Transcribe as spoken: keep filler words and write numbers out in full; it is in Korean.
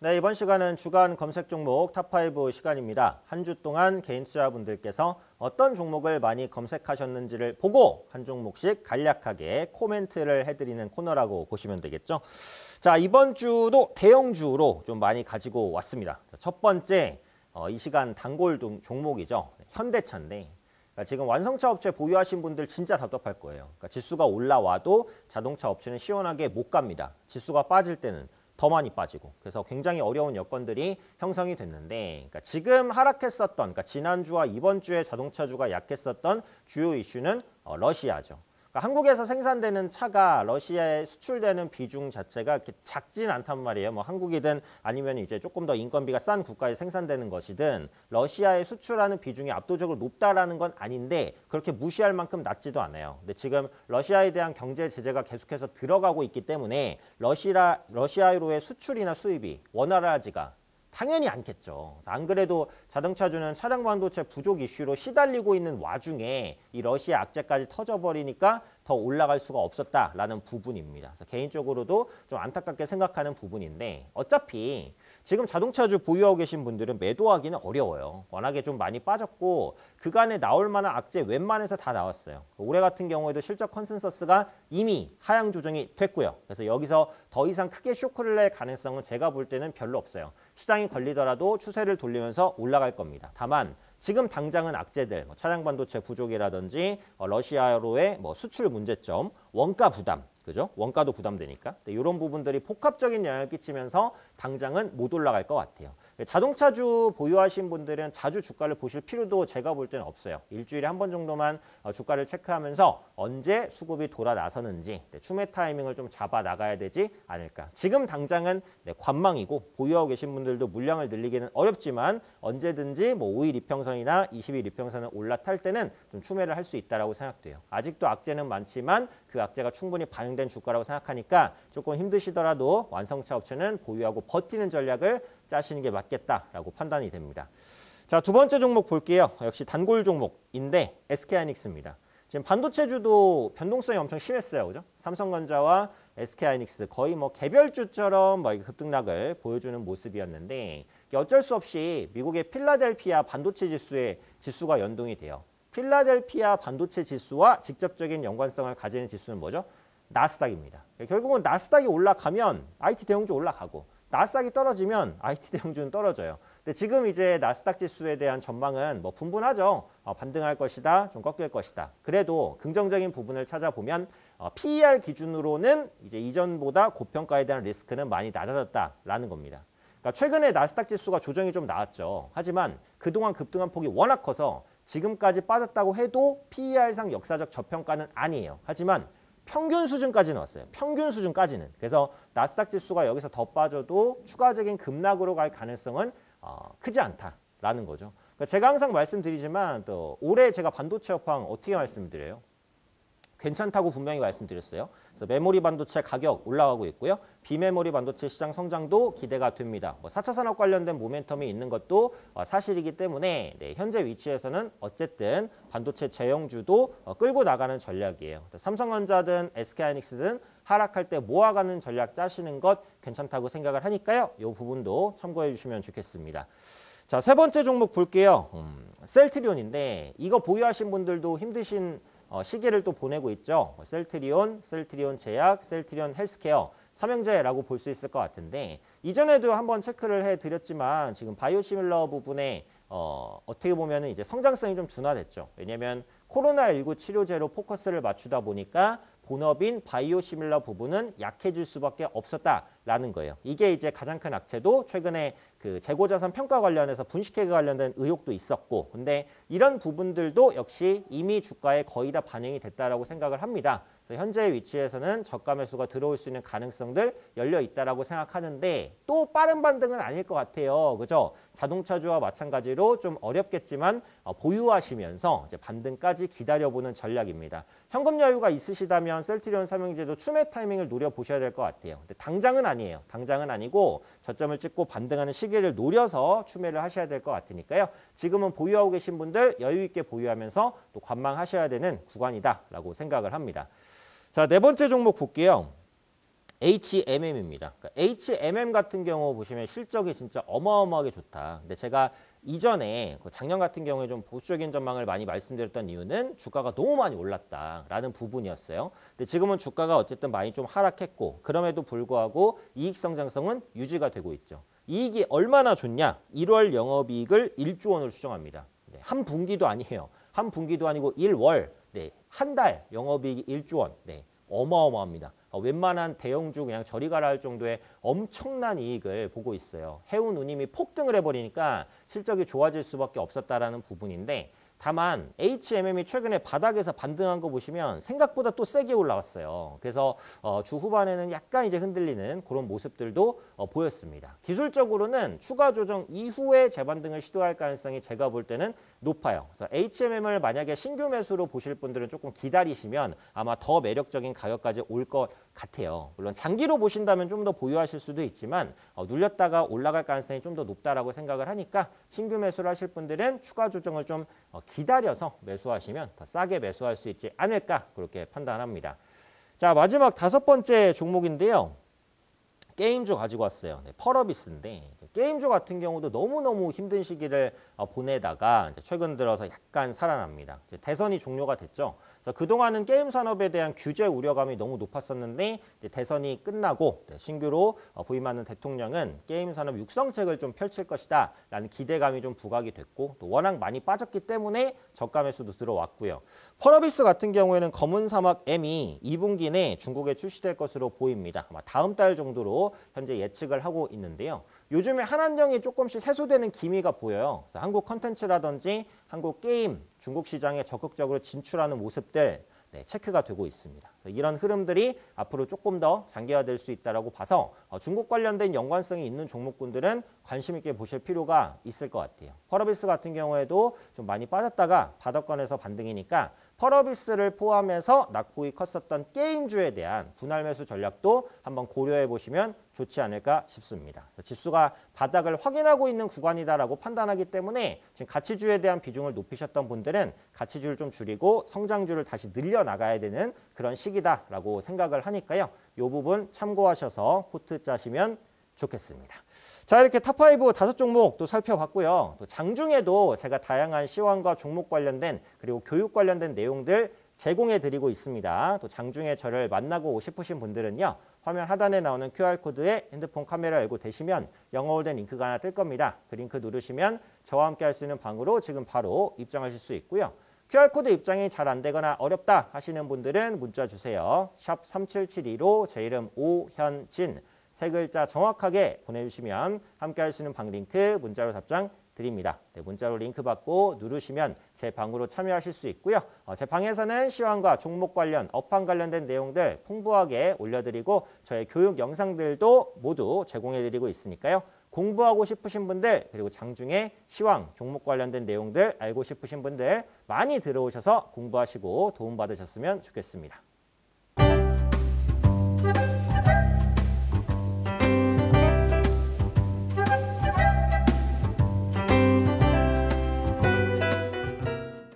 네, 이번 시간은 주간 검색 종목 탑파이브 시간입니다. 한 주 동안 개인 투자분들께서 어떤 종목을 많이 검색하셨는지를 보고 한 종목씩 간략하게 코멘트를 해드리는 코너라고 보시면 되겠죠. 자, 이번 주도 대형주로 좀 많이 가지고 왔습니다. 첫 번째, 어, 이 시간 단골 종목이죠. 현대차인데 그러니까 지금 완성차 업체 보유하신 분들 진짜 답답할 거예요. 그러니까 지수가 올라와도 자동차 업체는 시원하게 못 갑니다. 지수가 빠질 때는 더 많이 빠지고 그래서 굉장히 어려운 여건들이 형성이 됐는데 그러니까 지금 하락했었던 그러니까 지난주와 이번 주에 자동차주가 약했었던 주요 이슈는 어, 러시아죠. 그러니까 한국에서 생산되는 차가 러시아에 수출되는 비중 자체가 이렇게 작진 않단 말이에요. 뭐 한국이든 아니면 이제 조금 더 인건비가 싼 국가에 생산되는 것이든 러시아에 수출하는 비중이 압도적으로 높다라는 건 아닌데 그렇게 무시할 만큼 낮지도 않아요. 근데 지금 러시아에 대한 경제 제재가 계속해서 들어가고 있기 때문에 러시아 러시아로의 수출이나 수입이 원활하지가 당연히 않겠죠. 안 그래도 자동차주는 차량 반도체 부족 이슈로 시달리고 있는 와중에 이 러시아 악재까지 터져버리니까 더 올라갈 수가 없었다라는 부분입니다. 그래서 개인적으로도 좀 안타깝게 생각하는 부분인데 어차피 지금 자동차주 보유하고 계신 분들은 매도하기는 어려워요. 워낙에 좀 많이 빠졌고 그간에 나올 만한 악재 웬만해서 다 나왔어요. 올해 같은 경우에도 실적 컨센서스가 이미 하향 조정이 됐고요. 그래서 여기서 더 이상 크게 쇼크를 낼 가능성은 제가 볼 때는 별로 없어요. 시장이 걸리더라도 추세를 돌리면서 올라갈 겁니다. 다만 지금 당장은 악재들, 뭐 차량 반도체 부족이라든지 어, 러시아로의 뭐 수출 문제점, 원가 부담, 그죠? 원가도 부담되니까 이런 부분들이 복합적인 영향을 끼치면서 당장은 못 올라갈 것 같아요. 자동차주 보유하신 분들은 자주 주가를 보실 필요도 제가 볼 때는 없어요. 일주일에 한 번 정도만 주가를 체크하면서 언제 수급이 돌아 나서는지 추매 타이밍을 좀 잡아 나가야 되지 않을까. 지금 당장은 네, 관망이고 보유하고 계신 분들도 물량을 늘리기는 어렵지만 언제든지 뭐 오 일 이평선이나 이십 일 이평선을 올라탈 때는 좀 추매를 할 수 있다고 생각돼요. 아직도 악재는 많지만 그 악재가 충분히 반영된 주가라고 생각하니까 조금 힘드시더라도 완성차 업체는 보유하고 버티는 전략을 짜시는 게 맞겠다라고 판단이 됩니다. 자, 두 번째 종목 볼게요. 역시 단골 종목인데 에스케이하이닉스입니다. 지금 반도체주도 변동성이 엄청 심했어요. 그죠? 삼성전자와 에스케이하이닉스 거의 뭐 개별주처럼 뭐 급등락을 보여주는 모습이었는데 어쩔 수 없이 미국의 필라델피아 반도체 지수에 지수가 연동이 돼요. 필라델피아 반도체 지수와 직접적인 연관성을 가지는 지수는 뭐죠? 나스닥입니다. 결국은 나스닥이 올라가면 아이티 대형주 올라가고 나스닥이 떨어지면 아이티 대형주는 떨어져요. 근데 지금 이제 나스닥 지수에 대한 전망은 뭐 분분하죠. 어, 반등할 것이다, 좀 꺾일 것이다. 그래도 긍정적인 부분을 찾아보면 어, 피이알 기준으로는 이제 이전보다 고평가에 대한 리스크는 많이 낮아졌다라는 겁니다. 그러니까 최근에 나스닥 지수가 조정이 좀 나왔죠. 하지만 그동안 급등한 폭이 워낙 커서 지금까지 빠졌다고 해도 피이알상 역사적 저평가는 아니에요. 하지만 평균 수준까지는 왔어요. 평균 수준까지는. 그래서 나스닥 지수가 여기서 더 빠져도 추가적인 급락으로 갈 가능성은 어, 크지 않다라는 거죠. 그러니까 제가 항상 말씀드리지만 또 올해 제가 반도체 업황 어떻게 말씀드려요? 괜찮다고 분명히 말씀드렸어요. 그래서 메모리 반도체 가격 올라가고 있고요. 비메모리 반도체 시장 성장도 기대가 됩니다. 뭐 사 차 산업 관련된 모멘텀이 있는 것도 어, 사실이기 때문에 네, 현재 위치에서는 어쨌든 반도체 제형주도 어, 끌고 나가는 전략이에요. 삼성전자든 에스케이하이닉스든 하락할 때 모아가는 전략 짜시는 것 괜찮다고 생각을 하니까요. 이 부분도 참고해 주시면 좋겠습니다. 자, 세 번째 종목 볼게요. 음, 셀트리온인데 이거 보유하신 분들도 힘드신 어, 시기를 또 보내고 있죠. 셀트리온, 셀트리온 제약, 셀트리온 헬스케어 삼형제라고 볼 수 있을 것 같은데 이전에도 한번 체크를 해드렸지만 지금 바이오시밀러 부분에 어, 어떻게 보면 이제 성장성이 좀 둔화됐죠. 왜냐하면 코로나십구 치료제로 포커스를 맞추다 보니까 본업인 바이오시밀러 부분은 약해질 수밖에 없었다라는 거예요. 이게 이제 가장 큰 악재도 최근에 그 재고자산 평가 관련해서 분식회계 관련된 의혹도 있었고 근데 이런 부분들도 역시 이미 주가에 거의 다 반영이 됐다라고 생각을 합니다. 그래서 현재 위치에서는 저가 매수가 들어올 수 있는 가능성들 열려 있다라고 생각하는데 또 빠른 반등은 아닐 것 같아요. 그죠? 자동차주와 마찬가지로 좀 어렵겠지만 보유하시면서 이제 반등까지 기다려보는 전략입니다. 현금 여유가 있으시다면 셀트리온 삼형제도 추매 타이밍을 노려보셔야 될 것 같아요. 근데 당장은 아니에요. 당장은 아니고 저점을 찍고 반등하는 시기를 노려서 추매를 하셔야 될 것 같으니까요. 지금은 보유하고 계신 분들 여유 있게 보유하면서 또 관망하셔야 되는 구간이다라고 생각을 합니다. 자, 네 번째 종목 볼게요. 에이치엠엠입니다. 그러니까 에이치엠엠 같은 경우 보시면 실적이 진짜 어마어마하게 좋다. 근데 제가 이전에 작년 같은 경우에 좀 보수적인 전망을 많이 말씀드렸던 이유는 주가가 너무 많이 올랐다라는 부분이었어요. 근데 지금은 주가가 어쨌든 많이 좀 하락했고 그럼에도 불구하고 이익 성장성은 유지가 되고 있죠. 이익이 얼마나 좋냐? 일월 영업이익을 일조 원으로 추정합니다. 네, 한 분기도 아니에요. 한 분기도 아니고 일월, 네, 한 달 영업이익이 일조 원. 네, 어마어마합니다. 어, 웬만한 대형주 그냥 저리 가라 할 정도의 엄청난 이익을 보고 있어요. 해운 운임이 폭등을 해버리니까 실적이 좋아질 수밖에 없었다라는 부분인데 다만 에이치엠엠이 최근에 바닥에서 반등한 거 보시면 생각보다 또 세게 올라왔어요. 그래서 어, 주 후반에는 약간 이제 흔들리는 그런 모습들도 어, 보였습니다. 기술적으로는 추가 조정 이후에 재반등을 시도할 가능성이 제가 볼 때는 높아요. 그래서 에이치엠엠을 만약에 신규 매수로 보실 분들은 조금 기다리시면 아마 더 매력적인 가격까지 올 것 같아요. 물론 장기로 보신다면 좀 더 보유하실 수도 있지만 어, 눌렸다가 올라갈 가능성이 좀 더 높다라고 생각을 하니까 신규 매수를 하실 분들은 추가 조정을 좀 어, 기다려서 매수하시면 더 싸게 매수할 수 있지 않을까 그렇게 판단합니다. 자, 마지막 다섯 번째 종목인데요. 게임주 가지고 왔어요. 네, 펄어비스인데 게임주 같은 경우도 너무너무 힘든 시기를 어, 보내다가 이제 최근 들어서 약간 살아납니다. 이제 대선이 종료가 됐죠. 그래서 그동안은 게임 산업에 대한 규제 우려감이 너무 높았었는데 이제 대선이 끝나고 네, 신규로 어, 부임하는 대통령은 게임 산업 육성책을 좀 펼칠 것이다 라는 기대감이 좀 부각이 됐고 또 워낙 많이 빠졌기 때문에 저가 매수도 들어왔고요. 펄어비스 같은 경우에는 검은 사막 M이 이 분기 내 중국에 출시될 것으로 보입니다. 아마 다음 달 정도로 현재 예측을 하고 있는데요. 요즘에 한한령이 조금씩 해소되는 기미가 보여요. 그래서 한국 컨텐츠라든지 한국 게임, 중국 시장에 적극적으로 진출하는 모습들 네, 체크가 되고 있습니다. 그래서 이런 흐름들이 앞으로 조금 더 장기화될 수 있다고 봐서 어, 중국 관련된 연관성이 있는 종목군들은 관심 있게 보실 필요가 있을 것 같아요. 펄어비스 같은 경우에도 좀 많이 빠졌다가 바닥권에서 반등이니까 펄어비스를 포함해서 낙폭이 컸었던 게임주에 대한 분할 매수 전략도 한번 고려해 보시면 좋지 않을까 싶습니다. 그래서 지수가 바닥을 확인하고 있는 구간이다라고 판단하기 때문에 지금 가치주에 대한 비중을 높이셨던 분들은 가치주를 좀 줄이고 성장주를 다시 늘려나가야 되는 그런 시기다라고 생각을 하니까요. 이 부분 참고하셔서 포트 짜시면 좋겠습니다. 자, 이렇게 탑파이브 다섯 종목 또 살펴봤고요. 또 장중에도 제가 다양한 시황과 종목 관련된 그리고 교육 관련된 내용들 제공해 드리고 있습니다. 또 장중에 저를 만나고 싶으신 분들은요. 화면 하단에 나오는 큐알코드에 핸드폰 카메라 열고 되시면 영어로 된 링크가 하나 뜰 겁니다. 그 링크 누르시면 저와 함께 할 수 있는 방으로 지금 바로 입장하실 수 있고요. 큐알코드 입장이 잘 안 되거나 어렵다 하시는 분들은 문자 주세요. 샵 삼칠칠이로 제 이름 오현진 세 글자 정확하게 보내주시면 함께 할 수 있는 방 링크 문자로 답장 드립니다. 네, 문자로 링크 받고 누르시면 제 방으로 참여하실 수 있고요. 어, 제 방에서는 시황과 종목 관련, 업황 관련된 내용들 풍부하게 올려드리고 저의 교육 영상들도 모두 제공해드리고 있으니까요. 공부하고 싶으신 분들 그리고 장중에 시황, 종목 관련된 내용들 알고 싶으신 분들 많이 들어오셔서 공부하시고 도움받으셨으면 좋겠습니다.